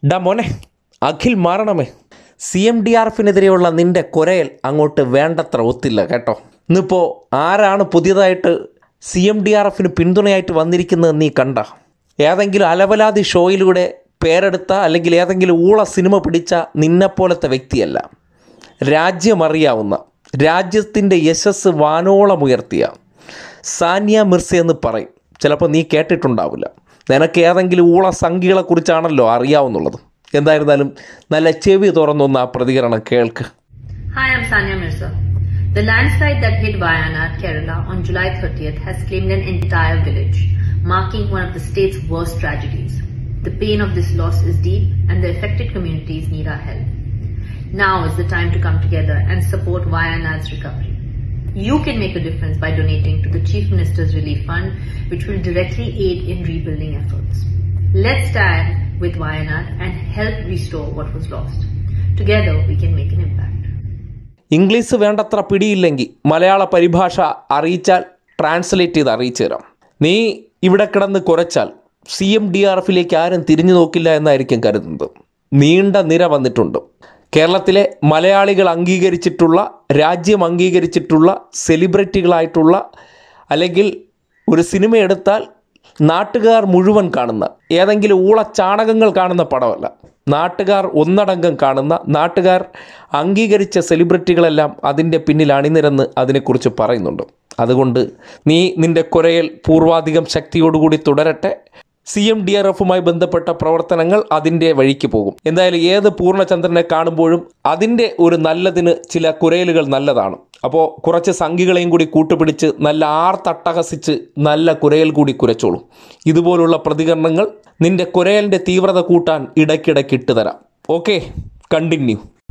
ഡാ മോനെ, അഖിൽ മാറണമേ. CMDRFിനെതിരെയുള്ള നിൻ്റെ കുരയൽ അങ്ങോട്ട് വേണ്ടത്ര ഒത്തില്ല കേട്ടോ. ഇന്നിപ്പോൾ ആരാണ് പുതിയതായിട്ട് CMDRFിന് പിന്തുണയായിട്ട് വന്നിരിക്കുന്നത് നീ കണ്ട? ഏതെങ്കിലും അലവലാതി ഷോയിലൂടെ പേരെടുത്ത അല്ലെങ്കിൽ ഏതെങ്കിലും ഊള സിനിമ പിടിച്ച നിന്നെപ്പോലത്തെ വ്യക്തിയല്ല. രാജ്യമറിയാവുന്ന, രാജ്യത്തിൻ്റെ യശസ് വാനോളമുയർത്തിയ സാനിയ മിർസ എന്ന് പറയും. ചിലപ്പോൾ നീ കേട്ടിട്ടുണ്ടാവില്ല. നിനക്ക് ഏതെങ്കിലും ഊള സംഖ്യകളെക്കുറിച്ചാണല്ലോ അറിയാവുന്നുള്ളത്. എന്തായിരുന്നാലും നല്ല ചെവി തുറന്നൊന്ന് ആ പ്രതികരണം കേൾക്ക്. Hi, I'm Sania Mirza. The landslide that hit Wayanad, Kerala on July 30th has claimed an entire village, marking one of the state's worst tragedies. The pain of this loss is deep and the affected communities need our help. Now is the time to come together and support Wayanad's recovery. You can make a difference by donating to the Chief Minister's Relief Fund, which will directly aid in rebuilding efforts. Let's stand with Wayanad and help restore what was lost. Together we can make an impact. English വേണ്ടത്ര പിടിയില്ലെങ്കിൽ മലയാള പരിഭാഷ അറിയിച്ചാൽ translate ചെയ്ത് അറിയിച്ചു തരാം. നീ ഇവിടെ കിടന്ന് കുരച്ചാൽ CMDRFിലേക്ക് ആരും തിരിഞ്ഞു നോക്കില്ല എന്നായിരിക്കും കരുതുന്നത്. നീണ്ട നിര വന്നിട്ടുണ്ട്. കേരളത്തിലെ മലയാളികൾ അംഗീകരിച്ചിട്ടുള്ള, രാജ്യം അംഗീകരിച്ചിട്ടുള്ള സെലിബ്രിറ്റികളായിട്ടുള്ള, അല്ലെങ്കിൽ ഒരു സിനിമ എടുത്താൽ നാട്ടുകാർ മുഴുവൻ കാണുന്ന, ഏതെങ്കിലും ഊളച്ചാണകങ്ങൾ കാണുന്ന പടമല്ല, നാട്ടുകാർ ഒന്നടങ്കം കാണുന്ന, നാട്ടുകാർ അംഗീകരിച്ച സെലിബ്രിറ്റികളെല്ലാം അതിൻ്റെ പിന്നിൽ അണിനിരന്ന് അതിനെക്കുറിച്ച് പറയുന്നുണ്ട്. അതുകൊണ്ട് നീ നിൻ്റെ കുരയൽ പൂർവാധികം ശക്തിയോടുകൂടി തുടരട്ടെ. CMDRFുമായി ബന്ധപ്പെട്ട പ്രവർത്തനങ്ങൾ അതിൻ്റെ വഴിക്ക് പോകും. എന്തായാലും ഏത് പൂർണ്ണചന്ദ്രനെ കാണുമ്പോഴും അതിൻ്റെ ഒരു നല്ലതിന് ചില കുരയലുകൾ നല്ലതാണ്. അപ്പോൾ കുറച്ച് സംഖ്യകളെയും കൂടി കൂട്ടുപിടിച്ച് നല്ല ആർത്തട്ടഹസിച്ച് നല്ല കുരയൽ കൂടി കുരച്ചോളൂ. ഇതുപോലുള്ള പ്രതികരണങ്ങൾ നിൻ്റെ കുരയലിൻ്റെ തീവ്രത കൂട്ടാൻ ഇടയ്ക്കിടയ്ക്ക് ഇട്ട് തരാം. Okay, continue.